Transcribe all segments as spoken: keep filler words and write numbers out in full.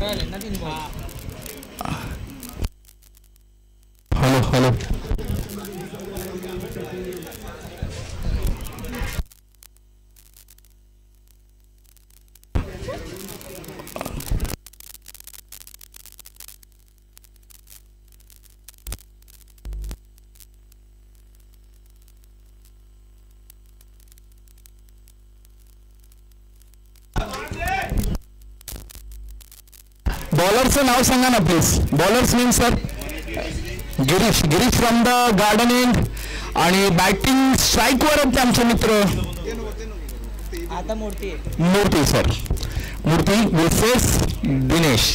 Hello hello बॉलरचं नाव सांगा ना please. Bowler's name sir. Girish. Girish from the garden end. आणि बॅटिंग स्ट्राईकवर आहेत आमचे मित्र आता मूर्ती मूर्ती सर. मूर्ती वर्सेस दिनेश.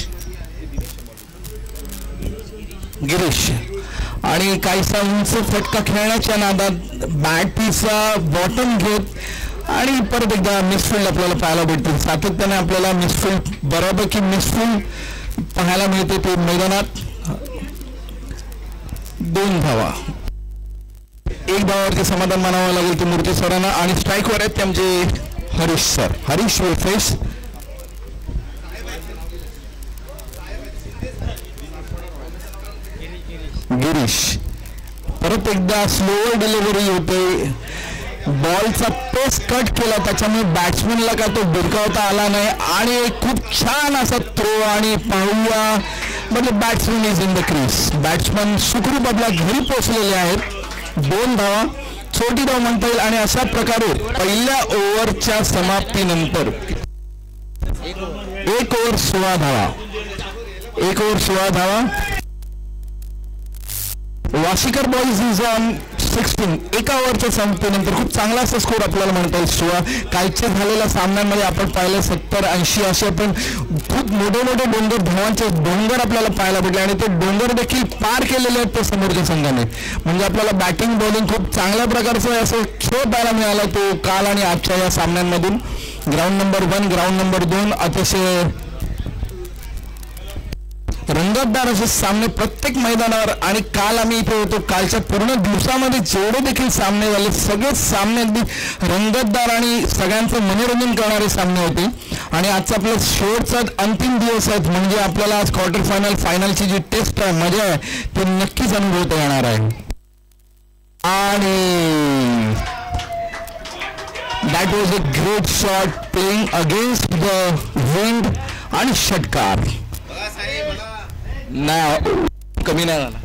गिरीश. आणि काहीसा उंच फटका खेळण्याच्या नादात बॅट पीसचा बॉटम घेत आणि परत एकदा मिसफिल्ड आपल्याला पाहायला भेटते. सातत्याने आपल्याला मिसफिल्ड बऱ्यापैकी मिसफिल्ड पाहायला मिळते ते मैदानात. दोन धावा. एक धावावरती समाधान मानावं लागेल ते मूर्ती सरांना. आणि स्ट्राईकवर आहेत त्यांचे हरीश सर. हरीश वर्सेस गिरीश. परत एकदा स्लोअर डिलिव्हरी होते. बॉलचा पेस कट केला त्याच्यामुळे बॅट्समनला का तो भिरकावता आला नाही आणि एक खूप छान असा थ्रो. आणि पाहूया म्हणजे batsman is in the crease. Batsman सुखरूप आपल्या घरी पोहोचलेले आहेत. दोन धावा. छोटी धाव म्हणता येईल. आणि अशा प्रकारे पहिल्या ओव्हरच्या समाप्तीनंतर एक ओव्हर सोळा धावा. एक ओव्हर सोळा धावा. Washikar boys is on sixteen. एका ओव्हरच्या संपतीनंतर खूप चांगला असा स्कोर आपल्याला म्हणता येईल. सोळा. कालच्या झालेल्या सामन्यांमध्ये आपण पाहिलं सत्तर ऐंशी असे आपण खूप मोठे मोठे डोंगर धावांचे डोंगर आपल्याला पाहायला भेटले आणि ते डोंगर देखील पार केलेले आहेत त्या समोरच्या संघाने. म्हणजे आपल्याला बॅटिंग बॉलिंग खूप चांगल्या प्रकारचा असं खेळ पाहायला मिळाला तो काल आणि आजच्या या सामन्यांमधून. Ground number one ground number दोन अतिशय रंगतदार असे सामने प्रत्येक मैदानावर. आणि काल आम्ही इथे होतो. कालच्या पूर्ण दिवसामध्ये जेवढे देखील सामने झाले सगळेच सामने अगदी रंगतदार आणि सगळ्यांचं मनोरंजन करणारे सामने होते. आणि आजचा आपला शेवटचा अंतिम दिवस आहेत म्हणजे आपल्याला आज क्वार्टर फायनल फायनलची जी टेस्ट आहे मजा आहे ती नक्कीच अनुभवता येणार आहे. आणि that was a great shot playing against the wind. आणि षटकार नाही कमी नाही झाला.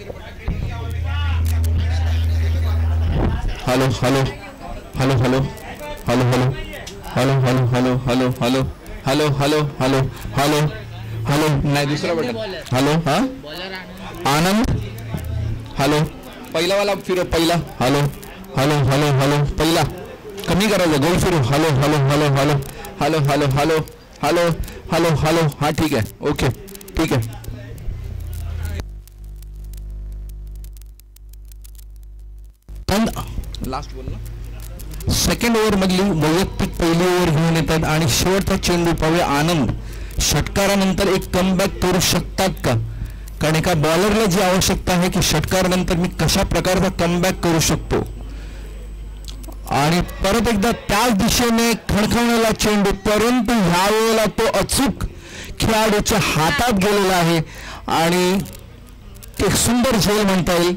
Hello hello hello hello hello hello hello hello hello hello hello hello hello hello hello hello नाही दुसरा बटन. हॅलो हा आनंद. हॅलो पहिलावाला फिरो पहिला. हॅलो हॅलो हॅलो हॅलो पहिला कमी करायचं गोल फिरो. Hello hello hello hello hello hello hello hello hello hello हा ठीक आहे ओके ठीक आहे. लास्ट बॉल ना सेकंड ओव्हर मधली वैयक्तिक पहिली ओव्हर घेऊन येतात आणि शेवटचा चेंडू पाहूया. आनंद षटकारानंतर एक कमबॅक करू शकतात का. कारण एका बॉलरला जी आवश्यकता आहे की षटकारानंतर मी कशा प्रकारचा कमबॅक करू शकतो. आणि परत एकदा त्याच दिशेने खणखणलेला चेंडू परंतु ह्या वेळेला तो अचूक खेळाडूच्या हातात गेलेला आहे आणि एक सुंदर झेल म्हणता येईल.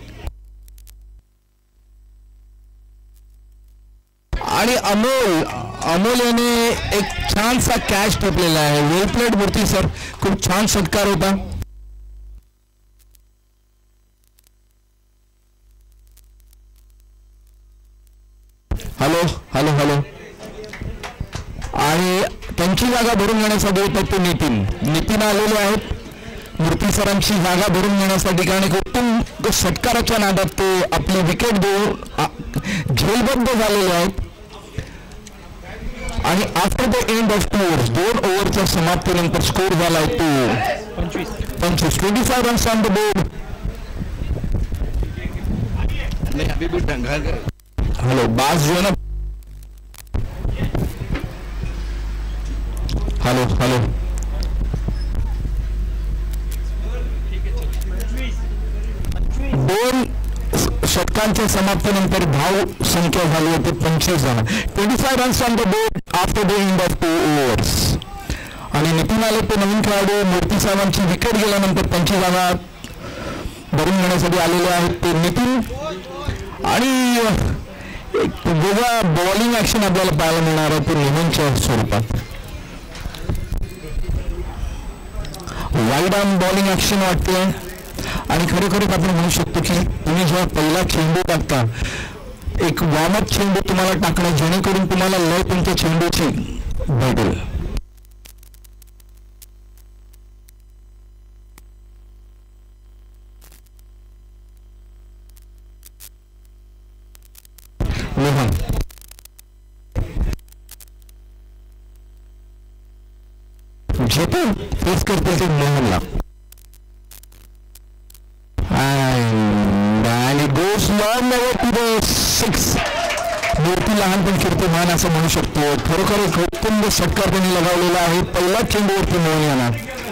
आणि अमोल अमोल याने एक छानसा कॅच ठेपलेला आहे. Well played Murthy sir. खूप छान षटकार होता. Hello hello hello. आणि त्यांची जागा भरून घेण्यासाठी येतात ते नितीन नितीन आलेले आहेत मूर्ती सरांची जागा भरून घेण्यासाठी. कारण उत्तम षटकाराच्या नादात ते आपली विकेट देऊन झेलबद्ध झालेले आहेत. आणि after the end of two overs दोन ओव्हरच्या समाप्तीनंतर स्कोर झालाय तो पंचवीस पंचवीस twenty five runs on the board. Hello बास जो ना. हॅलो हॅलो दोन षटकांच्या समाप्तीनंतर धाव संख्या झाली होती पंचवीस जण. Twenty five runs on the board after the end of two overs. आणि नितीन आले ते नवीन खेळाडू. मूर्ती साहेबांची विकेट गेल्यानंतर त्यांची जागा भरून घेण्यासाठी आलेले आहेत ते नितीन. आणि एक वेगळा बॉलिंग ऍक्शन आपल्याला पाहायला मिळणार आहे ते मोहनच्या स्वरूपात. वाईड आर्म बॉलिंग ऍक्शन वाटते आणि खरोखरच आपण म्हणू शकतो की तुम्ही जेव्हा पहिला चेंडू टाकता एक वॉर्मअप चेंडू तुम्हाला टाकणं जेणेकरून तुम्हाला लय तुमच्या चेंडूची भेटेल. मोहन जे पण फेस करतील ते मोहनला आणि goes long to the six. Murthy लहानपण कीर्तिमान असं म्हणू शकतो. खरोखर एक उत्तम षटकार त्यांनी लगावलेला आहे. पहिला चेंडूवरती मोहन यांना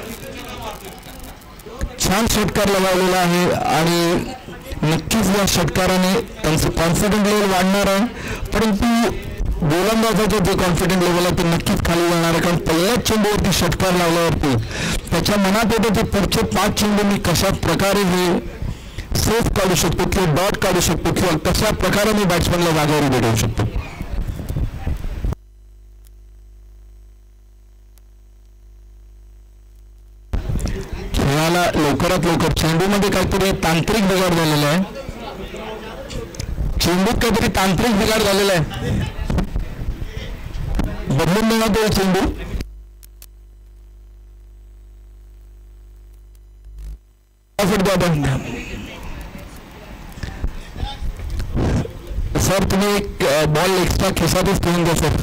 छान षटकार लगावलेला आहे आणि नक्कीच या षटकाराने त्यांचं कॉन्फिडंट लेवल वाढणार आहे. परंतु गोलंदाजाचं जे कॉन्फिडंट लेवल आहे ते नक्कीच खाली जाणार आहे. कारण पहिल्याच चेंडूवरती षटकार लावल्यावरती त्याच्या मनात येतं ते पुढचे पाच चेंडू मी कशा प्रकारे हे सेफ काढू शकतो किंवा डॉट काढू शकतो किंवा कशा प्रकारे मी बॅट्समॅनला जागेवर भेटवू शकतो. खेळाला लवकरात लवकर चेंडूमध्ये काहीतरी तांत्रिक बिघाड झालेला आहे. चेंडूत काहीतरी तांत्रिक बिघाड झालेला आहे. बदलून देण्यात येईल चेंडू. सर तुम्ही एक बॉल एक्स्ट्रा खिशातच ठेवून द्या सर.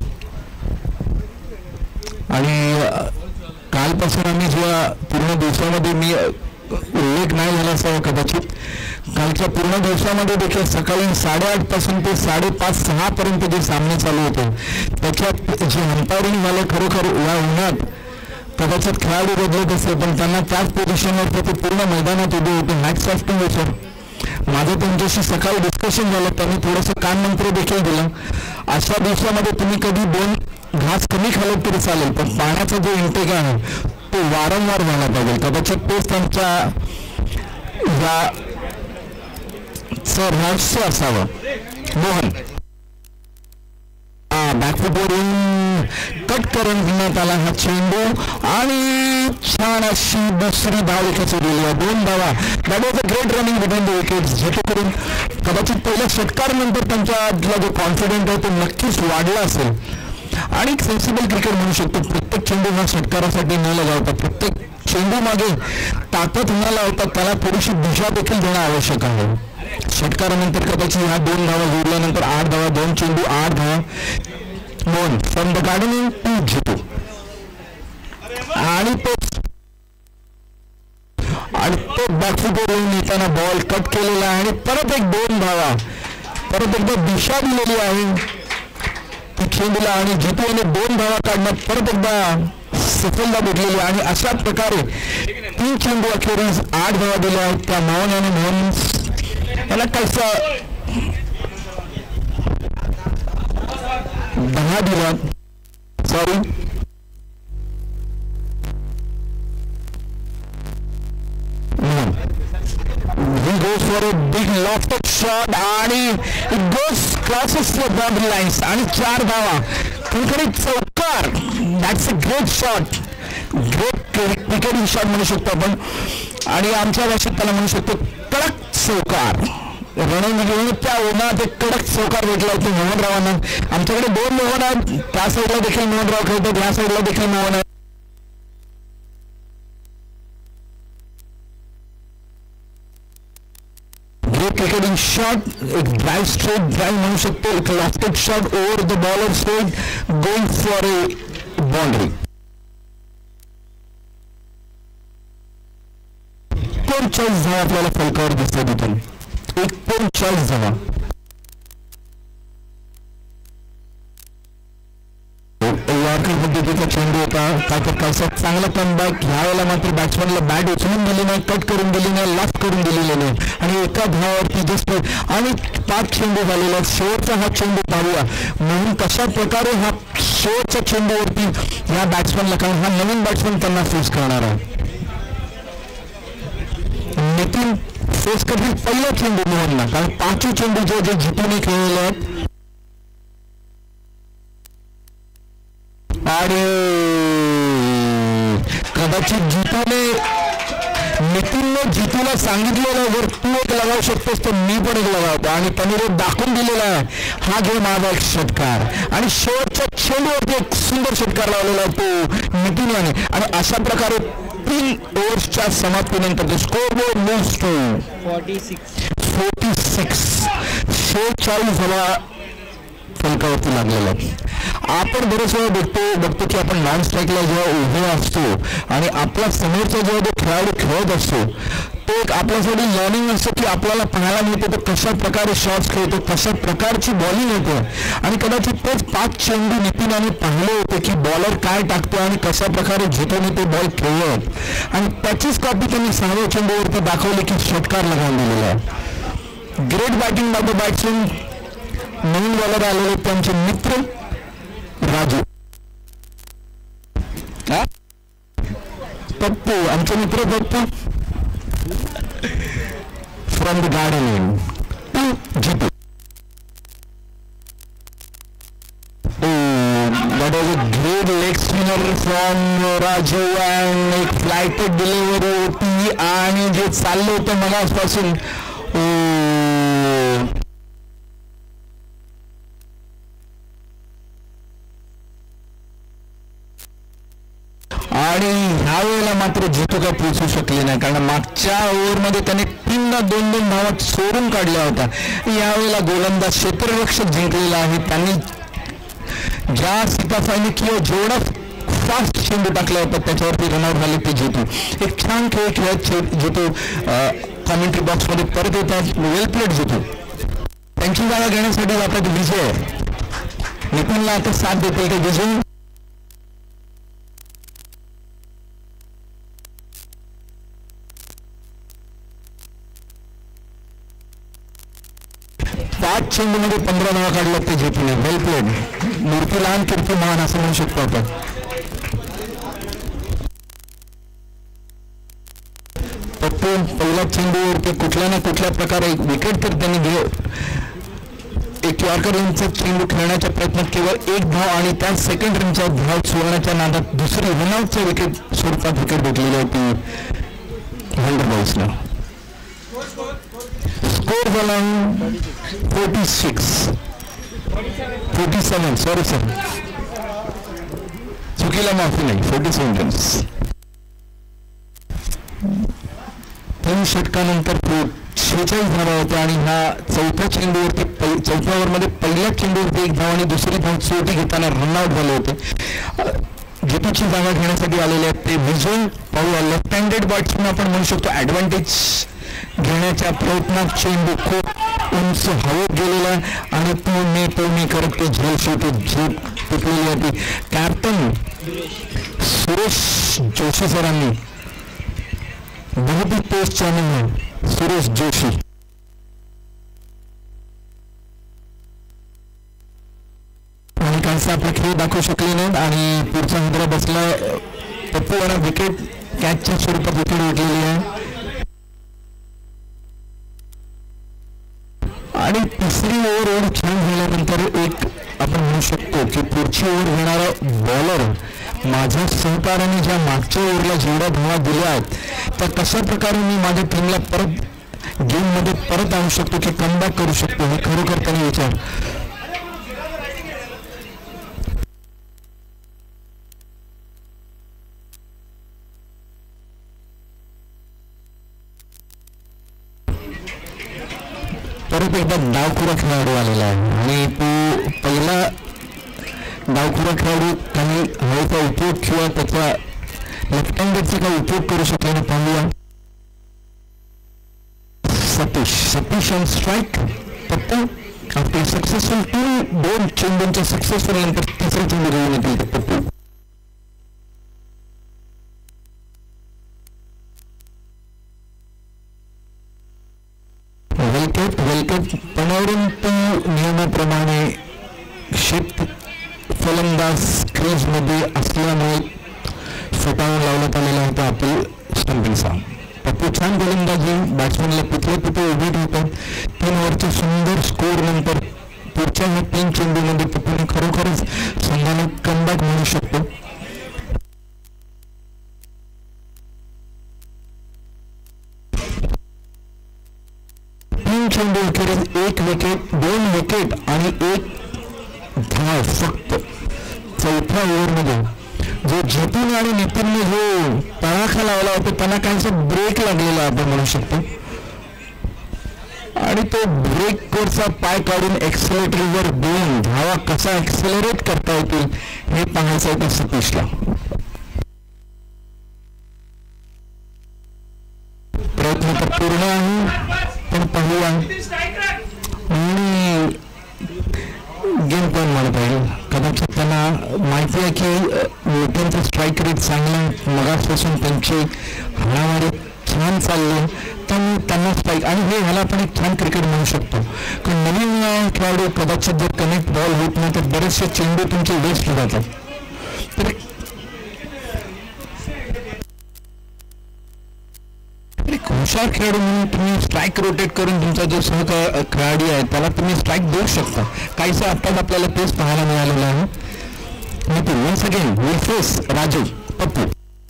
आणि कालपासून आम्ही जेव्हा पूर्ण दिवसामध्ये मी उल्लेख नाही झाला असावा कदाचित कालच्या पूर्ण दिवसामध्ये देखील सकाळी साडेआठ पासून ते साडेपाच सहा पर्यंत जे सामने चालू होते त्याच्यात जे अंपायरिंग झालं खरोखर या उन्हात कदाचित खेळाडू बदलत असेल पण त्यांना त्याच पोझिशनवर ते पूर्ण मैदानात उभे होते. Hats off to you sir. माझं त्यांच्याशी सकाळी डिस्कशन झालं त्यांनी थोडंसं कानमंत्र देखील दिलं. अशा दिवसामध्ये तुम्ही कधी दोन घास कमी खाल्लं तरी चालेल पण पाण्याचा जो इंटेक आहे तो वारंवार झाला पाहिजे. कदाचित तोच त्यांच्या या रहस्य असावं. मोहन बॅकफुटवरून कट करून घेण्यात आला हा चेंडू आणि छान अशी दुसरी धाव विकेट गेली आहे. दोन धावा. That was a great running between the wickets. जेणेकरून कदाचित पहिल्या षटकारानंतर त्यांचा जो कॉन्फिडंट आहे तो नक्कीच वाढला असेल आणि एक सेन्सिबल क्रिकेट म्हणू शकतो. प्रत्येक चेंडू हा षटकारासाठी न लगावता प्रत्येक चेंडू मागे ताकद न लावता त्याला थोडीशी दिशा देखील देणं आवश्यक आहे. षटकारानंतर कदाचित ह्या दोन धावा जोडल्यानंतर आठ धावा दोन चेंडू आठ धावा. Mohan from the garden to Jitu आणि तो आणि तो बॅकफुटवर येऊन येताना बॉल कट केलेला आहे आणि परत एक दोन धावा परत एकदा दिशा दिलेली आहे ती चेंडूला आणि जितूने दोन धावा काढण्यात परत एकदा सफलता भेटलेली आणि अशा प्रकारे तीन चेंडू अखेरीस आठ धावा दिल्या आहेत त्या मोहन आणि मोहन याला कसं दहा दिला sorry he goes for a big lofted shot आणि it goes crosses the boundary lines आणि चार धावा खरोखरीच चौकार. That's a great shot. Great cricketing shot म्हणू शकतो आपण आणि आमच्या भाषेत त्याला म्हणू शकतो कडक चौकार. रणनीती त्या उन्हात एक कडक चौकार भेटला होता मोहनरावांना. आमच्याकडे दोन मोहन आहेत. त्या साईडला देखील मोहनराव खेळतात या साईडला देखील मोहन आहे. Great cricketing shot. एक ड्राईव्ह स्ट्रेट ड्राईव्ह म्हणू शकतो. एक lofted shot over the bowler straight going for a boundary. कोण चॉईस झाला आपल्याला फलकावर दिसतो तिथून एक पण चॉईस झाला. यॉर्कर पद्धतीचा चेंडू होता, काय तर कैसा चांगला कमबॅक. ह्यावेळेला मात्र बॅट्समॅनला बॅट उचलून दिली नाही, कट करून दिली नाही, लास्ट करून दिलेली नाही आणि एका धावावरती जस्ट आणि पाच चेंडू झालेले आहेत. शेवटचा हा चेंडू पाहूया म्हणून कशा प्रकारे हा शेवटच्या चेंडूवरती या बॅट्समॅनला, कारण हा नवीन बॅट्समॅन त्यांना फेस करणार आहे. नितीन फेस करतील पहिला चेंडू मोहनला, कारण पाचही चेंडू जे जे जितून खेळलेले आहेत आणि कदाचित जितूने नितीनने जितूला सांगितलेलं जर तू एक लगावू शकतोस तर मी पण एक लगावतो आणि त्यांनी रोज दाखवून दिलेला आहे. हा घे माझा एक षटकार आणि शेवटच्या चेंडूवरती एक सुंदर षटकार लावलेला आहे तो नितीन याने. आणि अशा प्रकारे तीन ओव्हर्सच्या समाप्तीनंतर score board moves to forty six forty six शेहेचाळीस धावा फलकावरती लागलेला आहे. आपण बरेच वेळा बघतो बघतो की आपण नॉन स्ट्राईकला जेव्हा उभे असतो आणि आपला समोरचा जेव्हा जो खेळाडू खेळत असतो तो एक आपल्यासाठी लर्निंग असतं की आपल्याला पाहायला मिळतं तो कशा प्रकारे शॉट्स खेळतो, कशा प्रकारची बॉलिंग होते. आणि कदाचित तेच पाच चेंडू नितीनाने पाहिले होते की बॉलर काय टाकतो आणि कशा प्रकारे जितून ते बॉल खेळत आणि त्याचीच कॉपी त्यांनी सहाव्या चेंडूवरती दाखवली की षटकार लगावून दिलेला आहे. Great batting by the batsman. नवीन बॉलर आलेले त्यांचे मित्र राजू पप्पू, आमचे मित्र Pappu from the garden to Jitu. That was a great leg spinner from Raju and एक फ्लायटेड डिलिव्हरी होती आणि जे चाललं होतं मनापासून आणि ह्या वेळेला मात्र जितू काय पोहोचू शकले नाही कारण मागच्या ओव्हरमध्ये त्याने तीनदा दोन दोन धावा सोडून काढल्या होत्या. यावेळेला गोलंदाज क्षेत्ररक्षक जिंकलेला आहे. त्यांनी ज्या सिकाफाईने किंवा जेवढा फास्ट चेंडू टाकला होता त्याच्यावरती रनआउट झाले ते जितू. एक छान खेळ खेळत जितू कॉमेंट्री बॉक्समध्ये परत येतात. Well played Jitu. त्यांची जागा घेण्यासाठी जातात विजय. नितीनला आता साथ देतील ते विजय. पाच चेंडूमध्ये पंधरा धावा काढल्या ते जितूने. वेल प्लेड. मूर्ती लहान कीर्ती महान असं म्हणू शकतो आपण. पप्पू पहिल्या चेंडूवरती कुठल्या ना कुठल्या प्रकारे एक विकेट तर त्यांनी घे एक यॉर्कर इनचा चेंडू खेळण्याचा प्रयत्न केवळ एक धाव आणि त्या सेकंड रनच्या धाव सोडण्याच्या नादात दुसरी रनआउटच्या विकेट स्वरूपात विकेट भेटलेली होती हंड्रेड स्कोर झाला forty six forty seven sorry sir चुकीला माफी नाही. Forty seven runs. तीन षटकानंतर शेहेचाळीस धावा होत्या आणि ह्या चौथ्या चेंडूवरती चौथ्या ओव्हरमध्ये पहिल्या चेंडूवरती एक धाव आणि दुसरी धाव चोटी घेताना रनआउट झाले होते. जितूची जागा घेण्यासाठी आलेले आहेत ते विजय पाहूया. लेफ्ट हँडेड बॅट्समन आपण म्हणू शकतो. ॲडव्हान्टेज घेण्याच्या प्रयत्नात चेंडू खूप उंच हवेत गेलेला आणि तो मी तो मी करत ते झेल शेवटी झेप तुटलेली होती. कॅप्टन सुरेश जोशी सरांनी बहुतेक पोस्ट चॅनल सुरेश जोशी आणि कालचा आपला खेळ दाखवू शकले नाहीत आणि पुढचा हंद्रा बसला. पप्पू यांना विकेट कॅचच्या स्वरूपात विकेट उठलेली आहे आणि तिसरी ओव्हर एवढी छान झाल्यानंतर एक आपण म्हणू शकतो की पुढची ओव्हर घेणारा बॉलर माझ्या सहकार्याने ज्या मागच्या ओव्हरला जेवढ्या धावा दिल्या आहेत त्या कशा प्रकारे मी माझ्या टीमला परत गेममध्ये परत आणू शकतो की कमबॅक करू शकतो हे खरोखर त्याने विचार. परत एकदा डावखुरा खेळाडू आलेला आहे आणि तो पहिला डावखुरा खेळाडू काही हवेचा उपयोग किंवा त्याचा लेफ्ट हँडेडचा काही उपयोग करू शकले नाही. पाहूया सतीश सतीश ऑन स्ट्राईक. पप्पू आपली सक्सेसफुल टीम दोन चेंडूंच्या सक्सेसफुल नंतर तिसरा चेंडू घेऊन येतील पप्पू. वेलकट वेलकट परंतु नियमाप्रमाणे शेत फलंदाज क्रीज मध्ये असल्यामुळे फटावून लावण्यात आलेला होता आपली स्टंपिंगचा. पप्पू छान गोलंदाजी, बॅट्समॅनला पितळे पितळे उभे ठेवतात. तीन ओव्हरच्या सुंदर स्कोर नंतर पुढच्या ह्या तीन चेंडूमध्ये पप्पूने खरोखरच संघाने कमबॅक म्हणू शकतो. तीन चेंडू अखेरीस एक विकेट, दोन विकेट आणि एक धाव फक्त चौथ्या ओव्हरमध्ये. जो जतीन आणि नितीनने जो तळाखा लावला होता त्यांना काहीसा ब्रेक लागलेला आपण म्हणू शकतो आणि तो ब्रेकवरचा पाय काढून एक्सेलरेटरवर देऊन धावा कसा एक्सेलरेट करता येतील हे पाहायचं होतं सतीशला. प्रयत्न तर पूर्ण आहे पण पाहूया आणि गेम कोण म्हणत आहे. कदाचित त्यांना माहिती आहे की त्यांचं स्ट्राईक रेट चांगलं, मगासपासून त्यांची हाणामारी छान चालली, त्यामुळे त्यांना स्ट्राईक आणि हे ह्याला आपण एक छान क्रिकेट म्हणू शकतो. कारण नवीन खेळाडू कदाचित जर कनेक्ट बॉल होत नाही तर बरेचसे चेंडू तुमचे वेस्ट जातात. तर एक हुशार खेळाडू म्हणून तुम्ही स्ट्राईक रोटेट करून तुमचा जो सह खेळाडू आहे त्याला तुम्ही स्ट्राईक देऊ शकता. काहीसं आत्ताच आपल्याला तेच पाहायला मिळालेलं आहे. Nitin once again will face Raju Pappu.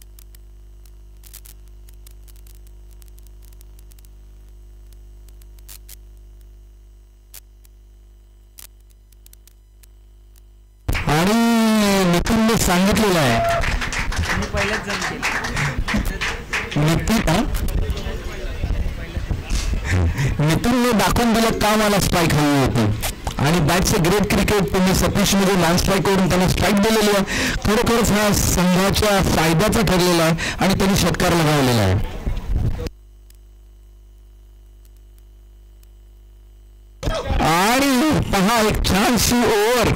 आणि नितीनने सांगितलेलं आहे नितीन नितीनने दाखवून दिलं का मला स्ट्राईक हवी होती आणि बॅटचे ग्रेट क्रिकेट तुम्ही सतीशने जो लॉंग स्ट्राईक करून त्यांना स्ट्राईक दिलेली आहे खरोखरच हा संघाच्या फायद्याचा ठरलेला आहे आणि त्यांनी षटकार लगावलेला आहे. आणि पहा एक छानशी ओव्हर,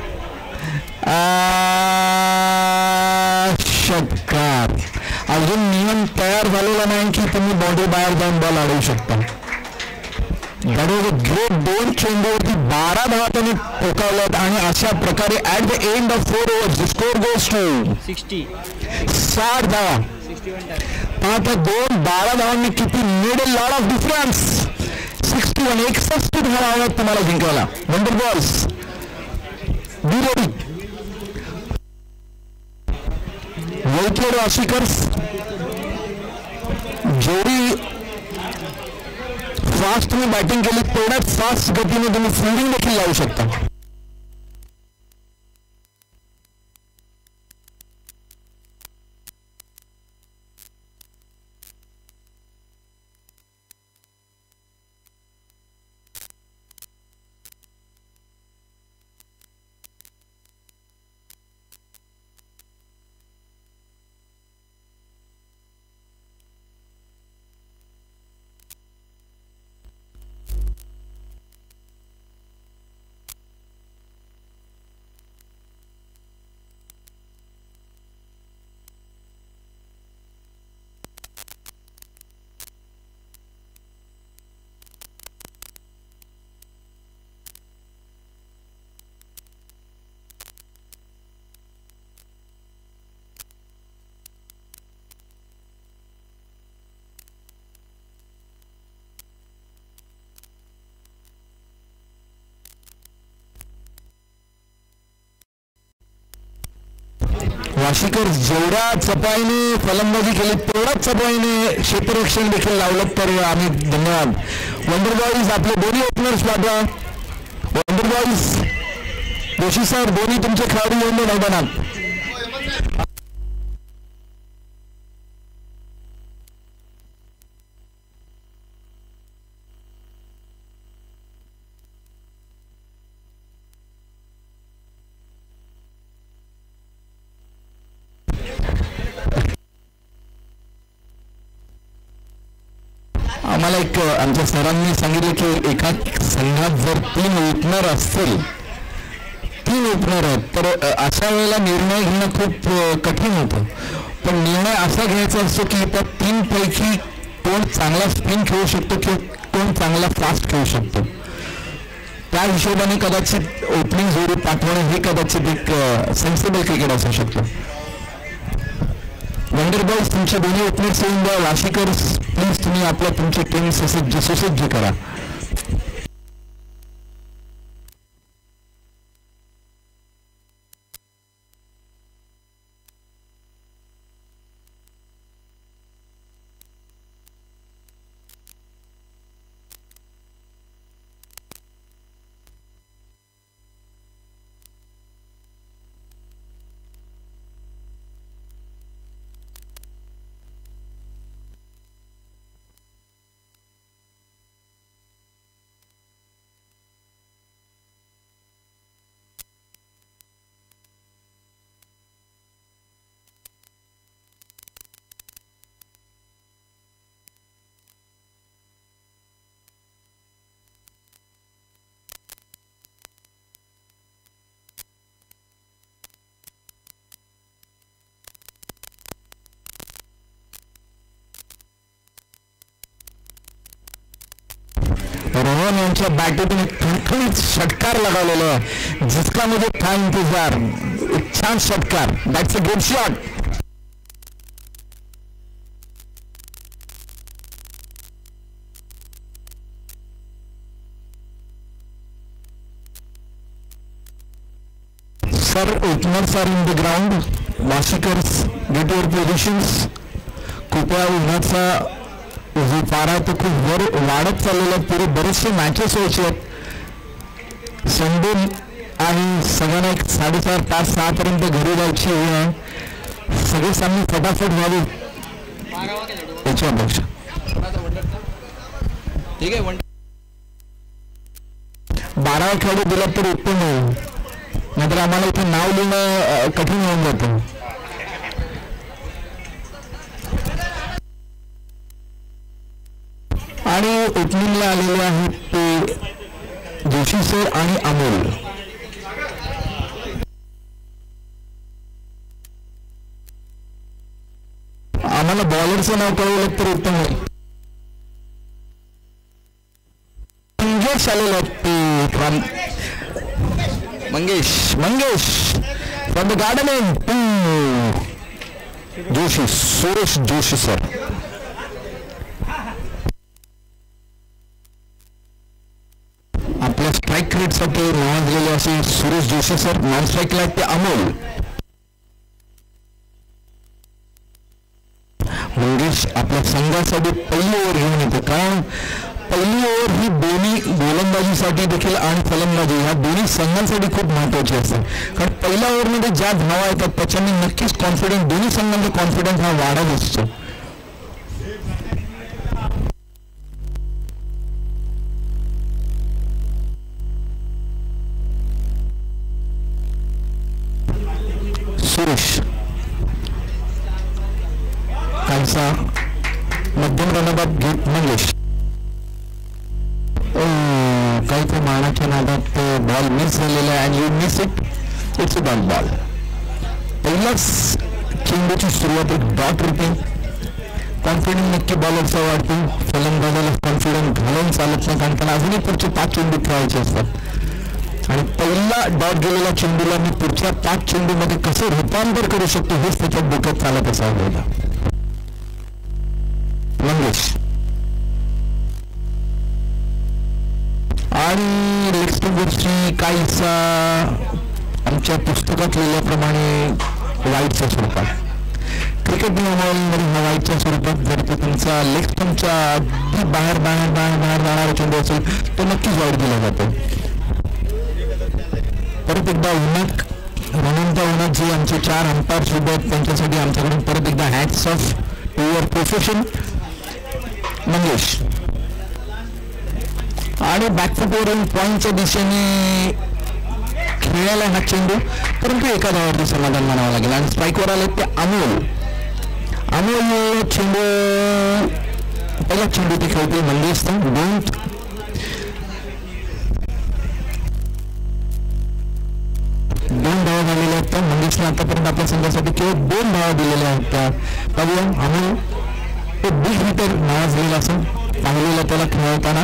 षटकार. अजून नियम तयार झालेला नाही की तुम्ही बॉडी बाहेर जाऊन बॉल अडवू शकता. ग्रेट दोन चेंडूवरती बारा धावा त्यांनी ठोकावल्यात आणि अशा प्रकारे at the end of four overs score goes to sixty साठ धावा. आता दोन बारा धावांनी किती made a lot of difference. Sixty one एकसष्ट धावा हव्यात तुम्हाला जिंकायला. Wonder balls be ready. वैखेड वाशीकर्स जेवढी फास्ट तुम्ही बॅटिंग केली तेवढ्याच फास्ट गतीने तुम्ही फिल्डिंग देखील लावू शकता. वाशीकर जेवढ्या चपाईने फलंदाजी केली तेवढ्याच चपाईने क्षेत्ररक्षण देखील लावलं तर आम्ही धन्यवाद. वंडर बॉईज आपले दोन्ही ओपनर्स पाठवा. वंडर बॉईज जोशी सर दोन्ही तुमचे खेळाडू येऊन मैदानात. आम्हाला एक आमच्या सरांनी सांगितलं की एका संघात जर तीन ओपनर असतील तीन ओपनर आहेत तर अशा वेळेला निर्णय घेणं खूप कठीण होतं. पण निर्णय असा घ्यायचा असतो की त्या तीन पैकी कोण चांगला स्पिन खेळू शकतो किंवा कोण चांगला फास्ट खेळू शकतो. त्या हिशोबाने कदाचित ओपनिंग जोडी पाठवणं हे कदाचित एक सेन्सिबल क्रिकेट असू शकतो. वंडर बॉयज तुमचे दोन्ही ओपनर्स येऊन द्या. वाशीकर प्लीज तुम्ही आपल्या तुमच्या टीम सुसज्ज सुसज्ज करा. रोहन यांच्या बॅटीतून एक खणखणीत षटकार लगावलेला आहे. जिसका मुझे था इंतजार. एक छान षटकार. That's a good shot. Sir openers are in the ground. Washikars get your positions. कृपया उन्हाचा जो पारा तो खूप वर वाढत चाललेला. पुढे बरेचसे मॅचेस व्हायचे आहेत. संडे आणि सगळ्यांना एक साडेचार पाच सहा पर्यंत घरी जायची आहे. सगळे सामने फटाफट व्हावे याची अपेक्षा. ठीक आहे. बारावा खेळाडू दिला तर उत्तम होईल. नाहीतर आम्हाला इथे नाव लिहिणं कठीण होऊन जातं. आणि ओपनिंगला आलेले आहेत ते जोशी सर आणि अमोल. आम्हाला बॉलरचं नाव कळवलं तर उत्तम होईल. मंगेश आलेला ते Mangesh Mangesh from the garden Joshi Suresh Joshi sir. आपल्या स्ट्राईक रेटसाठी नावाजलेले असे सुरेश जोशी सर. नॉन स्ट्राईकला ते अमोल. मंगेश आपल्या संघासाठी पहिली ओव्हर घेऊन येते. कारण पहिली ओव्हर ही दोन्ही गोलंदाजीसाठी देखील आणि फलंदाजी ह्या दोन्ही संघांसाठी खूप महत्वाची असते. कारण पहिल्या ओव्हरमध्ये ज्या धावा येतात त्याच्याने नक्कीच कॉन्फिडन्स दोन्ही संघांचा कॉन्फिडन्स हा वाढत असतो. सुरेश कालचा मध्यम रनबाद घेत मंगेश. काही तर मानाच्या नादात बॉल मिस झालेला आहे. आणि you miss it. It's a dot ball. पहिलाच चेंडूची सुरुवात एक डॉट रुटीन. कॉन्फिडन्स नक्की बॉलरचा वाढतो. फलंदाजाला कॉन्फिडन्स घालून चालत नाही कारण त्याला अजूनही पुढचे पाच चेंडू खेळायचे असतात. आणि पहिला डॉट गेलेला चेंडूला मी पुढच्या पाच चेंडूमध्ये कसं रूपांतर करू शकतो हेच त्याच्यात डोक्यात चालत असावं. मंगेश आणि लेग स्पिनरची काहीसा आमच्या पुस्तकात लिहिल्याप्रमाणे वाईटच्या स्वरूपात. क्रिकेट नियमावलीमध्ये हा वाईटच्या स्वरूपात जर तो तुमचा लेग स्टंपच्या अगदी बाहेर बाहेर बाहेर बाहेर जाणारा चेंडू असेल तो नक्कीच वाईट दिला जातो. परत एकदा उन्हात रणंता उन्हात जे आमचे चार अंपायर सुद्धा आहेत त्यांच्यासाठी आमच्याकडून परत एकदा hats off to your profession. Mangesh आणि बॅकफुटवरून पॉईंटच्या दिशेने खेळायला हा चेंडू परंतु एका धावावरती समाधान मानावं लागेल. आणि स्ट्राईकवर आले ते अमोल. अमोल चेंडू पहिला चेंडू ते खेळते मंगेश दोन दोन धावा झालेल्या आहेत. मंगेशने आतापर्यंत आपल्या संघासाठी केवळ दोन धावा दिलेल्या आहेत. त्या पाहूया आम्ही तो बिग हिटर नावाजलेला असं पाहिलेला त्याला खेळताना.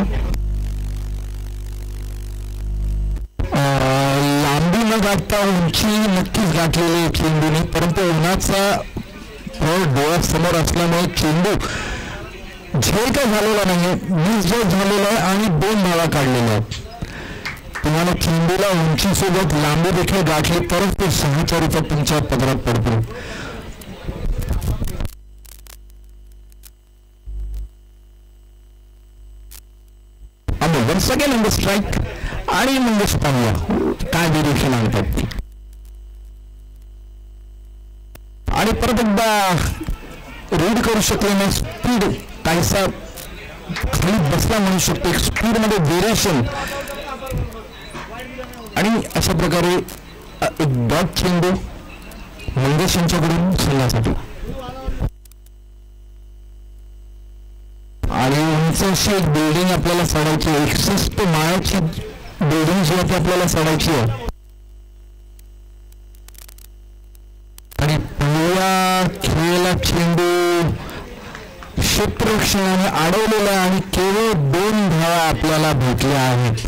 लांबी न गाठता उंची नक्कीच गाठलेली आहे चेंडूने, परंतु उन्हाचा डोळ्यासमोर असल्यामुळे चेंडू झेल काय झालेला नाही, मिस जॉब झालेला आहे आणि दोन धावा काढलेल्या आहेत. तुम्हाला चेंडूला उंचीसोबत लांबी देखील गाठली तरच ते सहाच्या रूपात तुमच्या पदरात पडतो. सेकंड नंबर स्ट्राईक आणि मंगेश पाहूया काय डिरेक्शन आणतात. आणि परत एकदा रीड करू शकले नाही, स्पीड काहीसा खाली बसला म्हणू शकतो, एक स्पीड मध्ये व्हेरिएशन आणि अशा प्रकारे एक डॉट चेंडू मंगेश यांच्याकडून संघासाठी. आणि उंच अशी एक बिल्डिंग आपल्याला चढायची, एकसष्ट माळ्याची बिल्डिंग जी आहे ती आपल्याला चढायची आहे. आणि पहिल्या खेळला चेंडू क्षेत्ररक्षणाने अडवलेला आणि केवळ दोन धावा आपल्याला भेटल्या आहेत.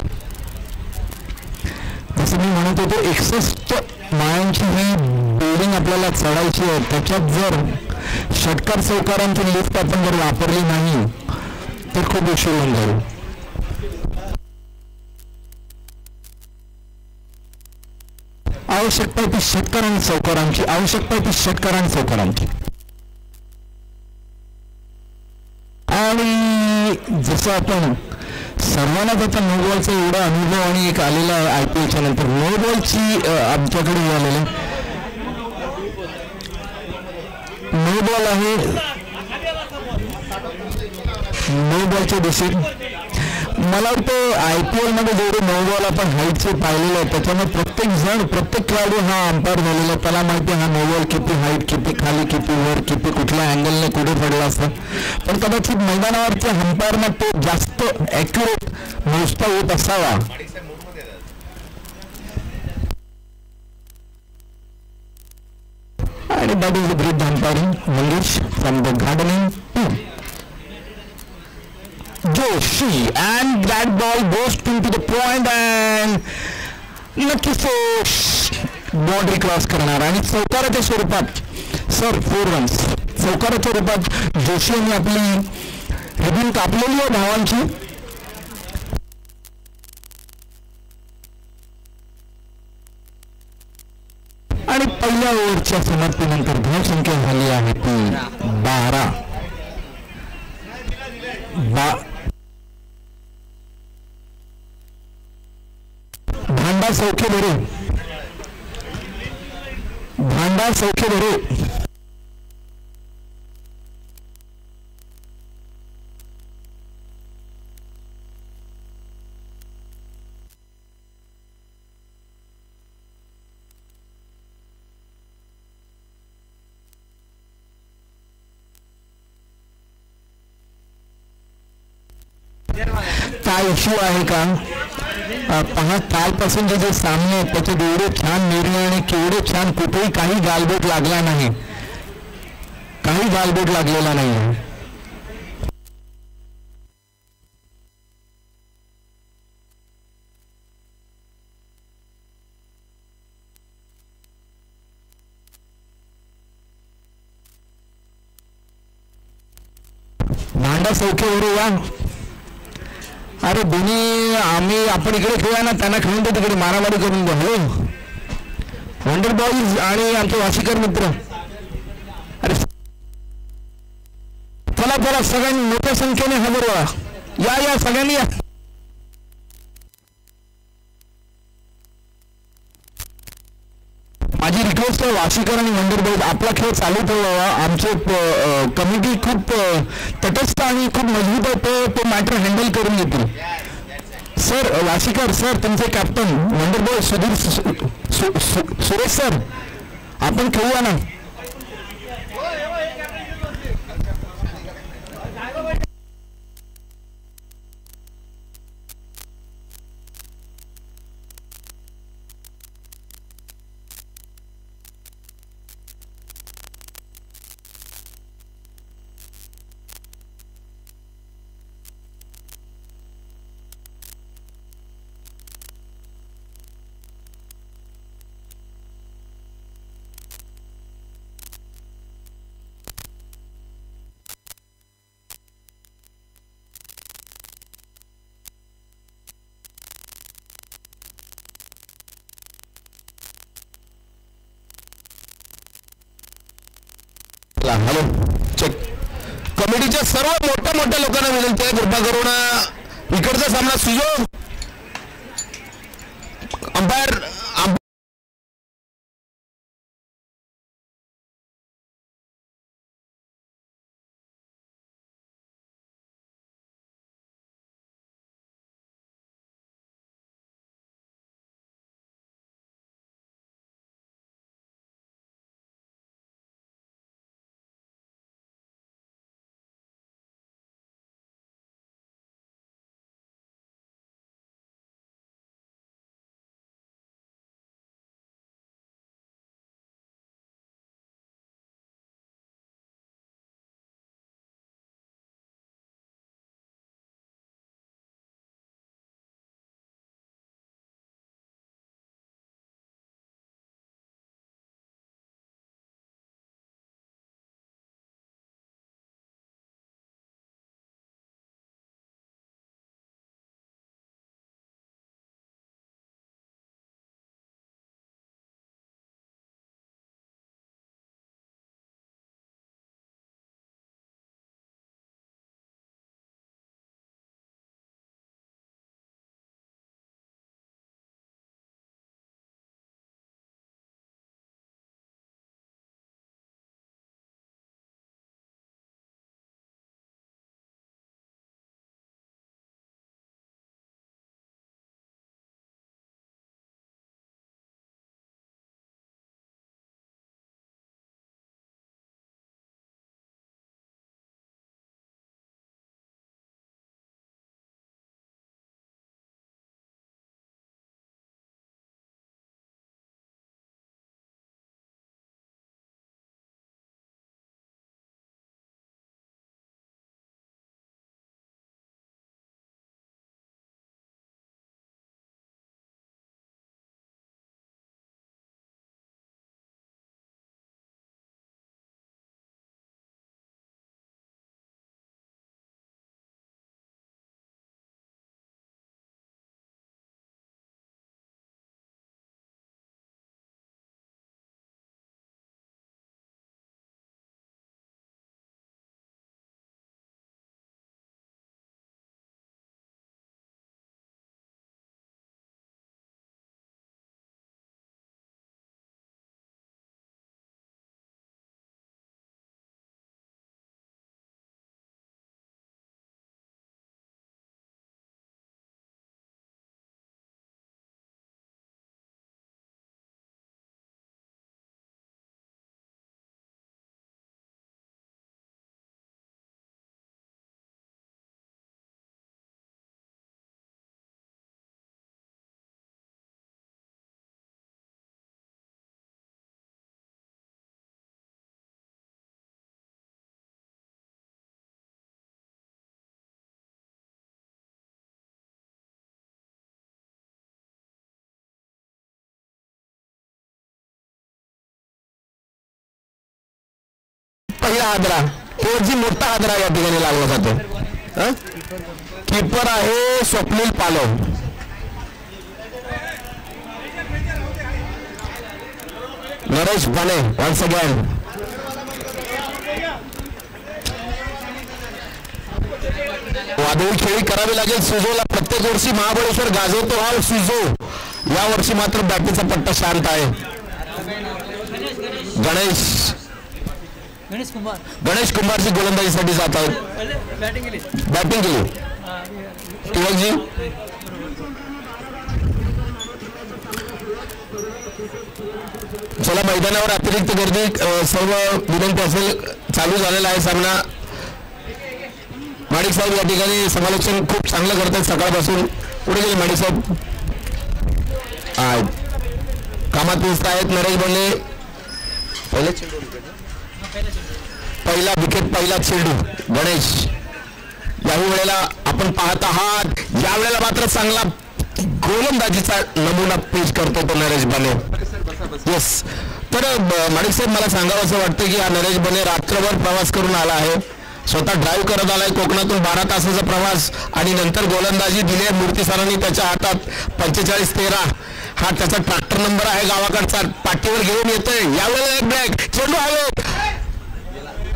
जसं मी म्हणत होतो, एकसष्ट माळ्यांची ही बिल्डिंग आपल्याला चढायची आहे. त्याच्यात जर षटकार चौकारांची लिफ्ट आपण जर वापरली नाही तर खूप उशीर होऊन जाईल. आवश्यकता ती षटकार आणि चौकारांची, आवश्यकता ती षटकार आणि चौकारांची. आणि जसं आपण सर्वांनाच आता नो बॉलचा एवढा अनुभव आणि एक आलेला आहे आय पी एलच्या नंतर, नो बॉलची आमच्याकडे आलेली नो बॉल आहे. नो बॉलच्या दिशेत मला वाटतं आय पी एल मध्ये जेवढे नो बॉल आपण हाईटचे पाहिलेले आहेत त्याच्यामध्ये प्रत्येक जण प्रत्येक खेळाडू हा अंपायर झालेला, त्याला माहिती हा नो बॉल किती हाईट, किती खाली, किती वर, किती कुठल्या अँगलने कुठे पडला असतं. पण कदाचित मैदानावरच्या अंपायरना तो जास्त ॲक्युरेट मोजता येत असावा. आणि that is the great umpiring Mangesh from the gardening to Joshi, and that ball goes into the point and नक्कीच बाउंड्री क्रॉस करणार. आणि चौकाराच्या स्वरूपात सर फोर रन्स चौकाराच्या रूपात जोशी यांनी आपली रिबीन कापलेली आहे धावांची. आणि पहिल्या ओव्हरच्या समाप्तीनंतर धावसंख्या झाली आहे ती बारा. बा भांडा सौख्य बरे, भांडा सौख्य बरे. काय इश्यू आहे का पहा, कालपासून जे सामने आहेत त्याच्यात एवढे छान निर्णय आणि केवढे छान, कुठेही काही गालबोट लागला नाही, काही गालबोट लागलेला नाही. भांडा सौख्य या. अरे दोन्ही आम्ही आपण इकडे खेळूया ना, त्यांना खेळून तर तिकडे मारामारी करून द्या. हो वंडर बॉईज आणि आमचे वाशीकर मित्र, अरे चला चला सगळ्यांनी मोठ्या संख्येने हजर व्हा, या या सगळ्यांनी या. माझी रिक्वेस्ट आहे वाशीकर आणि वंडर बॉईज आपला खेळ चालू ठेवावा. आमचे कमिटी खूप तटस्थ आणि खूप मजबूत आहे, तो मॅटर हँडल करून घेतील. सर वाशीकर सर, तुमचे captain wonder boy Sudhir Suresh sir, आपण खेळूया ना. Hello check. कमिटीच्या सर्व मोठ्या मोठ्या लोकांना विनंती आहे कृपा करून इकडचा सामना सुजो अंपायर पहिला हादरा फोरजी मोठा हादरा या ठिकाणी लागला जातो. कीपर आहे स्वप्नील पालव. नरेश बने वन्स अगेन. वादळी खेळी करावी लागेल सुजोला. प्रत्येक वर्षी महाबळेश्वर गाजवतो हा सुजो. या वर्षी मात्र बॅटिंगचा पट्टा शांत आहे. गणेश गणेश कुमार गणेश कुमारची गोलंदाजीसाठी जात आहेत. बॅटिंग केली बॅटिंग केली टिळकजी. चला मैदानावर अतिरिक्त गर्दी सर्व विनंती असेल. चालू झालेला आहे सामना. माडिक साहेब या ठिकाणी समालोचन खूप चांगलं करतात सकाळपासून. पुढे गेले माडिक साहेब. कामात व्यस्त आहेत. नरेश बोलले पहिले पहिला विकेट पहिला चेंडू गणेश. याही वेळेला आपण पाहत आहात या वेळेला मात्र चांगला गोलंदाजीचा नमुना पेश करतो तो नरेश बने. येस. तर माडिक साहेब मला सांगावं असं वाटतं की हा नरेश बने रात्रभर प्रवास करून आला आहे. स्वतः ड्राईव्ह करत आलाय कोकणातून बारा तासाचा प्रवास आणि नंतर गोलंदाजी दिली आहे. मूर्ती सरांनी त्याच्या हातात पंचेचाळीस तेरा हा त्याचा ट्रॅक्टर नंबर आहे गावाकडचा. पाठीवर घेऊन येतोय. यावेळेला एक ब्रेक चेंडू हवे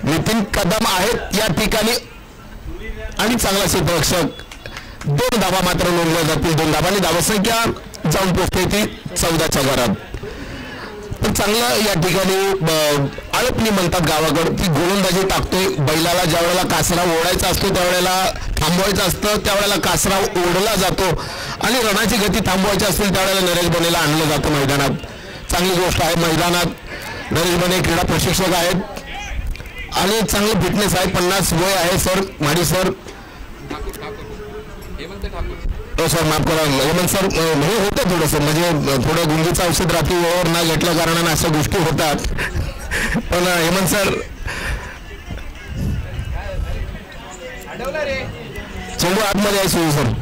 नितीन कदम आहेत या ठिकाणी आणि चांगला क्षेत्ररक्षक. दोन धावा मात्र नोंदल्या जातील. दोन धावांनी धावसंख्या जाऊन पोहोचते ती चौदाच्या घरात. पण चांगलं या ठिकाणी आळपणी म्हणतात गावाकडं, ती गोलंदाजी टाकतोय. बैलाला ज्या वेळेला कासरा ओढायचा असतो त्यावेळेला थांबवायचं असतं, त्यावेळेला कासरा ओढला जातो आणि रणाची गती थांबवायची असतील त्यावेळेला नरेश बनेला आणलं जातं मैदानात. चांगली गोष्ट आहे. मैदानात नरेश बने क्रीडा प्रशिक्षक आहेत आणि चांगलं फिटनेस आहे. पन्नास वय आहे सर. माडी सर. हो सर, माफ करा हेमंत सर. हे होतं थोडंसं, म्हणजे थोडं गुंगीचं औषध रात्री वेळेवर न घेतल्या कारणानं अशा गोष्टी होतात. पण हेमंत सर चेंडू आतमध्ये आहे सुरू सर.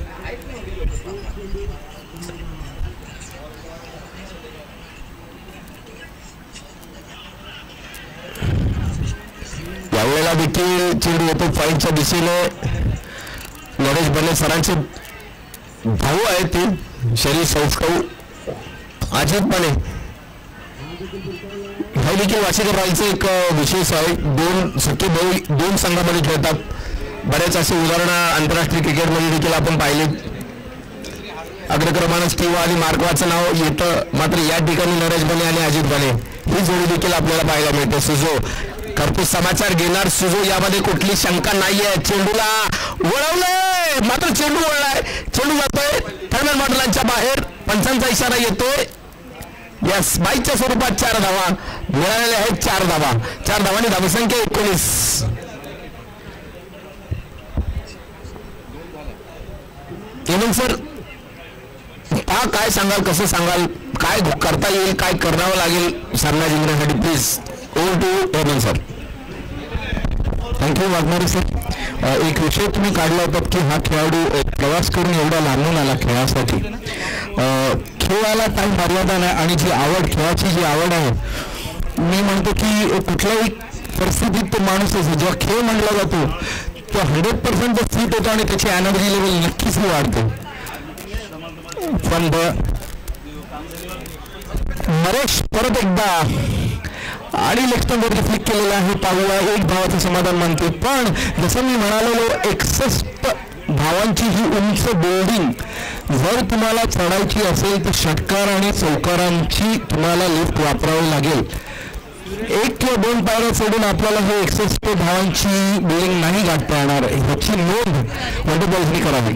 यावेळेला देखील चेंडू येतो फाईटच्या दिशेने. नरेश बने सरांचे भाऊ आहेत ते शरीर सौष्ठव अजित बने. हे देखील वाशीकर राहायचं एक विशेष आहे. दोन सख्खे भाऊ दोन संघामध्ये खेळतात. बरेच असे उदाहरणं आंतरराष्ट्रीय क्रिकेटमध्ये देखील आपण पाहिले. अग्रक्रमानं स्टीव आणि मार्कवाचं नाव येतं, मात्र या ठिकाणी नरेश बने आणि अजित बने ही जोडी देखील आपल्याला पाहायला मिळते. सुजो खरपूस समाचार घेणार. सुजो यामध्ये कुठली शंका नाहीये. चेंडूला वळवलंय, मात्र चेंडू वळलाय. चेंडू जातोय थर्मल मॉडेलांच्या बाहेर. पंचांचा इशारा येतोय. यस, बाईच्या स्वरूपात चार धावा मिळालेल्या आहेत. चार धावा चार धावांनी धावसंख्या एकोणीस. हेमंत सर पहा, काय सांगाल, कसं सांगाल, काय करता येईल, काय करावं लागेल सामना जिंकण्यासाठी? Please over to Hemant sir. Thank you Waghmare sir. एक विषय तुम्ही काढला होता की हा खेळाडू प्रवास करून एवढा लांबून आला खेळासाठी. खेळाला काही मर्यादा नाही आणि जी आवड, खेळाची जी आवड आहे, मी म्हणतो की कुठल्याही परिस्थितीत तो माणूस असतो, जेव्हा खेळ म्हणला जातो तो हंड्रेड पर्सेंट तो फिट होतो आणि त्याची एनर्जी लेवल नक्कीच वाढते. पण नरेश परत एकदा आणि लेफ्टनवरती फ्लिक केलेला आहे. पाहूया, एक धावाचं समाधान मानते. पण जसं मी म्हणालो, एकसष्ट धावांची ही उंच बिल्डिंग जर तुम्हाला चढायची असेल तर षटकार आणि चौकारांची तुम्हाला लिफ्ट वापरावी लागेल. एक किंवा दोन पायऱ्या सोडून आपल्याला हे एकसष्ट धावांची बिल्डिंग नाही गाठता येणार. ह्याची नोंद वॉटरबॉल्सनी करावी.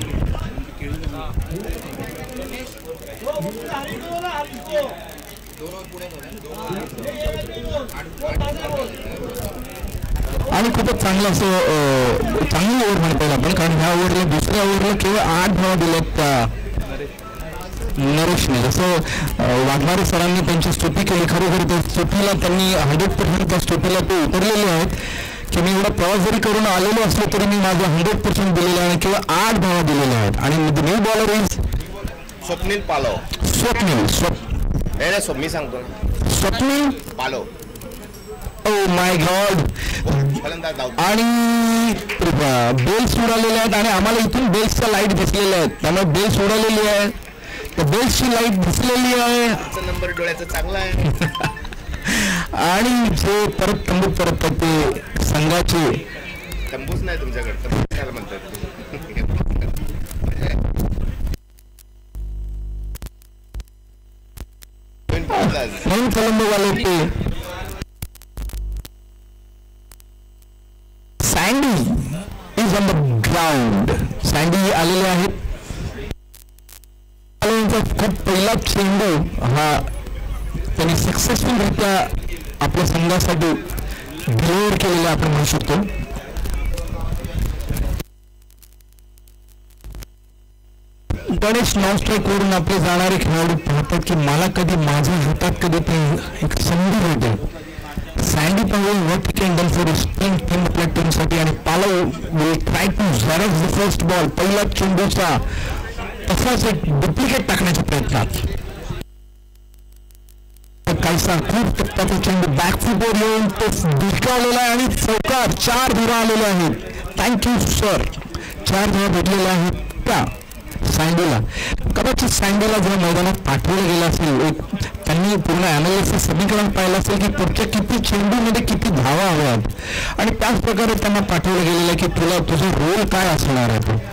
आणि खूपच चांगलं असं चांगली ओव्हर म्हणता येईल आपण, कारण ह्या ओव्हरला दुसऱ्या ओव्हरला केवळ आठ धावा दिल्यात त्या नरेशने. जसं वाघमारे सरांनी त्यांची स्तुती केली, खरोखर त्या स्तुतीला त्यांनी हंड्रेड पर्सेंट त्या स्तुतीला ते उतरलेले आहेत की मी एवढा प्रवास जरी करून आलेलो असलो तरी मी माझं हंड्रेड पर्सेंट दिलेलं आहे. केवळ आठ धावा दिलेल्या आहेत. आणि न्यू बॉलर इज स्वप्नील पालो. स्वप्नील स्वप् मी सांगतो स्वप्नील पालो. Oh my God. आणि बेल्स उडालेले आहेत आणि आम्हाला इथून बेल्सच्या लाईट दिसलेल्या आहेत, त्यामुळे बेल्स उडालेली आहे. तर बेल्सची लाईट दिसलेली आहे. नंबर डोळ्याचा चांगला आहे. आणि जे परत तंबू परत ते संघाचे तंबूच नाही तुमच्याकडे, तंबूच काय म्हणतात. म्हणून कोलंबोवाले ते Sandy is on the ground. Sandy आलेले आहेत. खूप पहिला चेंडू हा त्यांनी सक्सेसफुलरित्या आपल्या संघासाठी डिलिव्हर केलेला आपण म्हणू शकतो. गणेश नॉन स्ट्राईक वरून आपले जाणारे खेळाडू पाहतात की मला कधी माझ्या हातात कधी ते एक संधी भेटेल. सँडी पाहून what can done for spin team आपल्या टीमसाठी. आणि Palo will try to xerox the first ball. पहिला चेंडूचा तसाच एक डुप्लिकेट टाकण्याच्या प्रयत्नात काहीसा खूप टप्प्याचा चेंडू बॅकफुटवर येऊन तो भिजकावलेला आहे आणि चौकार. चार धावा आलेल्या आहेत. Thank you sir. चार धावा भेटलेल्या आहेत त्या सँडीला. कदाचित सँडीला जेव्हा मैदानात पाठवलं गेलं असेल, एक त्यांनी पूर्ण अनालिसिस समीकरण पाहिलं असेल की पुढच्या किती चेंडूमध्ये किती धावा हव्यात आणि त्याच प्रकारे त्यांना पाठवलं गेलेलं आहे की तुला तुझा रोल काय असणार आहे तो.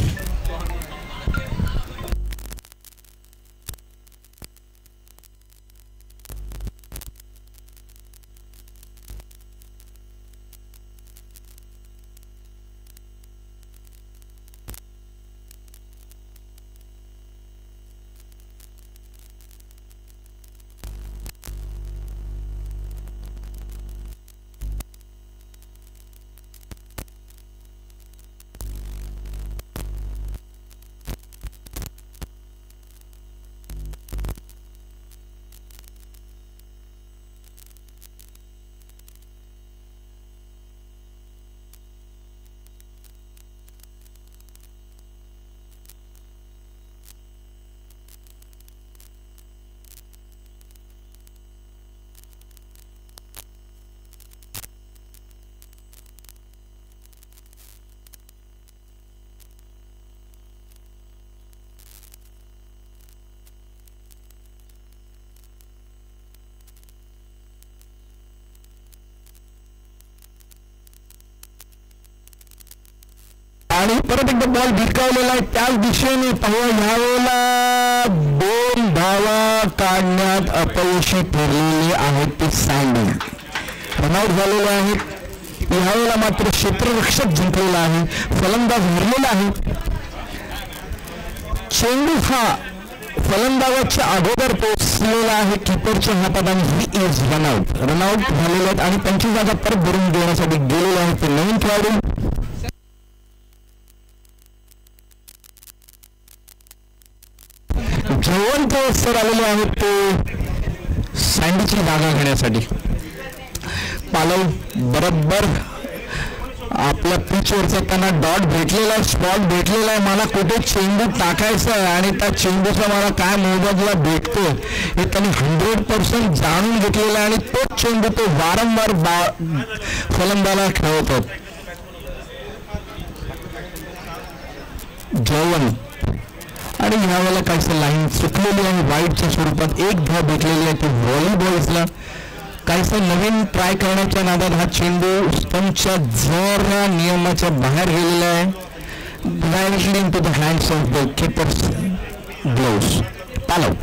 आणि परत एकदा बॉल भिरकावलेला आहे त्याच दिशेने पाहूया. ह्यावेळेला दोन धावा काढण्यात अपयशी ठरलेले आहेत ते सँडी. रनआउट झालेले आहेत. ह्यावेळेला मात्र क्षेत्ररक्षक जिंकलेला आहे, फलंदाज हरलेला आहे. चेंडू हा फलंदाजाच्या अगोदर पोहोचलेला आहे किपरच्या हातात आणि ही इज रनआउट. रनआउट झालेले आहेत आणि त्यांची जागा परत भरून देण्यासाठी गेलेले आहेत ते नवीन खेळाडू. जयवंत सर आलेले आहेत ते सँडीची जागा घेण्यासाठी. पालव बरोबर आपल्या पिचवरचा त्यांना डॉट भेटलेला आहे, स्पॉट भेटलेला आहे. मला कुठे चेंडू टाकायचा आहे आणि त्या चेंडूचा मला काय मोबदला भेटतो हे त्यांनी हंड्रेड पर्सेंट जाणून घेतलेलं आहे आणि तोच चेंडू तो वारंवार बा फलंदाला खेळवतात. जयवंत आणि ह्यावेळेला काहीसं लाईन चुकलेली आहे वाईटच्या स्वरूपात. एक धाव भेटलेली आहे ती व्हॉलीबॉल्सला. काहीसं नवीन ट्राय करण्याच्या नादात हा चेंडू स्टंपच्या जरा नियमाच्या बाहेर गेलेला आहे. Directly into the hands of the keeper's gloves. Palav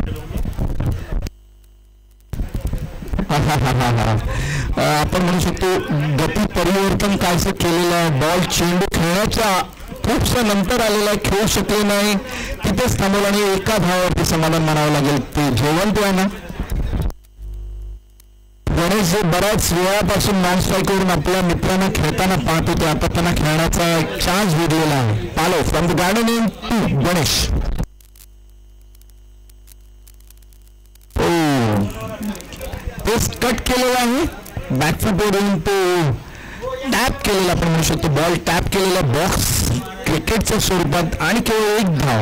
आपण म्हणू शकतो गती परिवर्तन काहीसं केलेलं आहे. बॉल चेंडू खेळण्याच्या खूपसा नंतर आलेला आहे, खेळू शकले नाही, तिथेच थांबवलं आणि एका धावावरती समाधान मानावं लागेल ते जयवंत यांना. गणेश जे बऱ्याच वेळापासून नॉन स्ट्राईक वरून आपल्या मित्रांना खेळताना पाहत होते, आता त्यांना खेळण्याचा एक चान्स भेटलेला आहे. Palo from the garden into Ganesh. Cut केलेला आहे बॅकफूट वरून तो टॅप केलेला आपण म्हणू शकतो. बॉल टॅप केलेला बॉक्स क्रिकेटच्या स्वरूपात आणि केवळ एक धाव.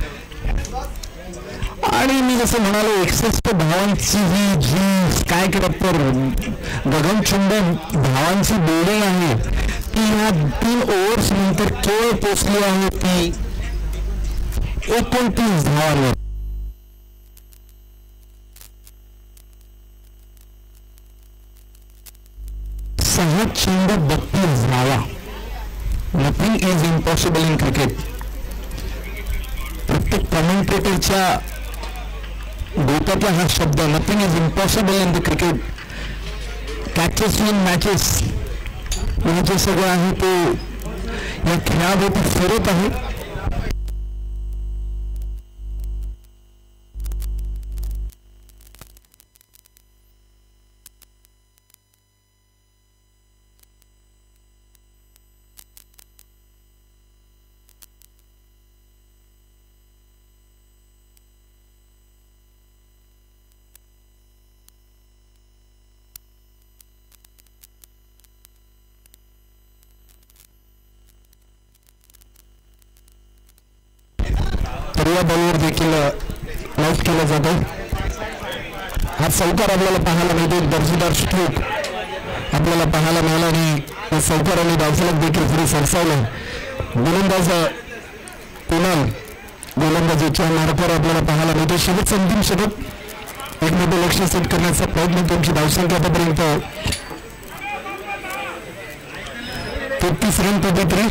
आणि मी जसं म्हणालो एकसष्ट धावांची ही जी स्काय क्रॅपर गगनचुंबन धावांची बिल्डिंग आहे ती ह्या तीन ओव्हर्स नंतर केवळ पोचली आहे ती एकोणतीस धावांवर. सहा चेंडू बत्तीस धावा. Nothing is impossible in cricket. प्रत्येक कमेंटेटरच्या डोक्यातला हा शब्द nothing is impossible in the cricket. Catches win matches हे जे सगळं आहे ते या खेळाभोवती फिरत आहे. या बॉलवर देखील आउट केलं जातं. हा चौकार आपल्याला पाहायला मिळतो. एक दर्जेदार स्ट्रोक आपल्याला पाहायला मिळाला आणि चौकाराने धावफलक देखील पुढे सरसावलं. गोलंदाज कुणाल गोलंदाजीच्या मार्गावर आपल्याला पाहायला मिळते. शेवटचं अंतिम षटक एक मोठं लक्ष सेट करण्याचा प्रयत्न. तुमची धावसंख्या आतापर्यंत तेहतीस रन तेहतीस.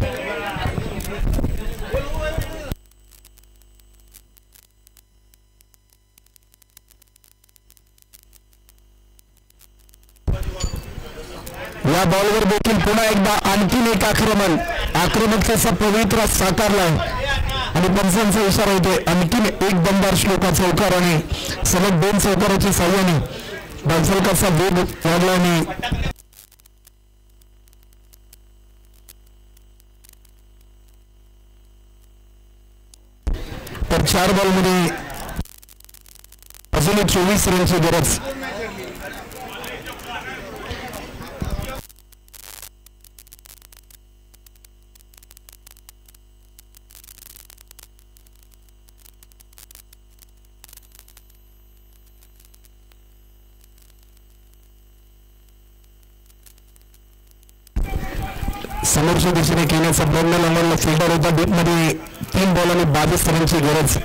या बॉलवर देखील पुन्हा एकदा आणखीन एक आक्रमण आक्रमकतेचा पवित्रा साकारलाय आणि पंचांचा इशारा होतोय. आणखीन एक दमदार श्लोका चौकार आणि सलग दोन चौकाराच्या साह्याने धावसंख्याचा वेग वाढला आणि तर चार बॉलमध्ये अजून चोवीस रनची गरज. समोरच्या दिशेने केल्याचा प्रयत्न लंबरला फिल्डर होता. डेपमध्ये तीन बॉल आणि बावीस रनची गरज.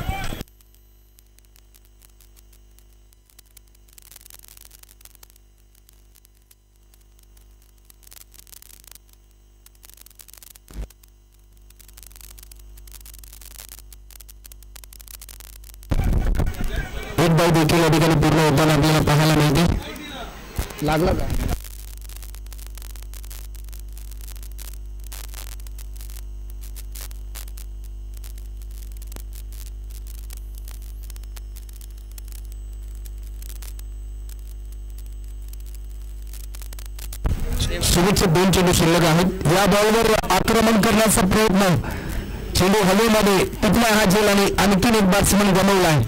एक बॉल देखील या ठिकाणी पूर्ण होताना आपल्याला पाहायला मिळते. लागला का शेवटचे दोन चेंडू शिल्लक आहेत. या बॉलवर आक्रमण करण्याचा प्रयत्न. चेंडू हवेमध्ये टिपला हा झेल आणि आणखीन एक बॅट्समन गमावलाय.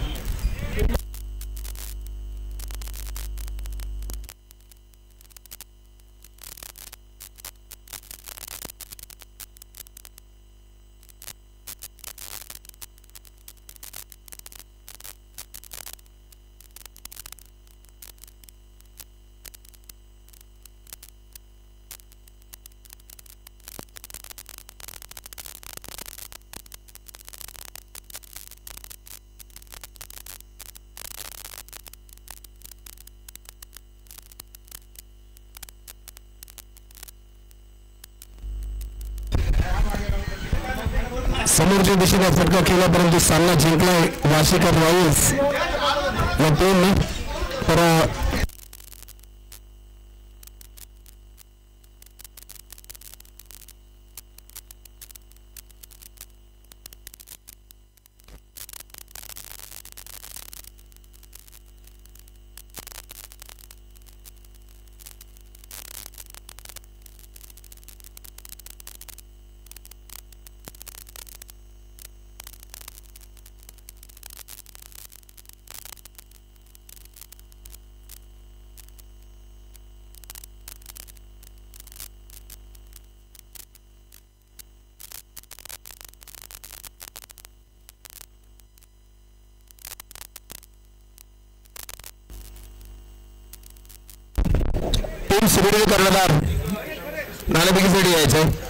समोरच्या दिशेने फटका केला परंतु सामना जिंकलाय वाशीकर रॉयल्स या टीमने. तर टीम सुरळीत कर्णधार नाणेफेकीसाठी यायचं.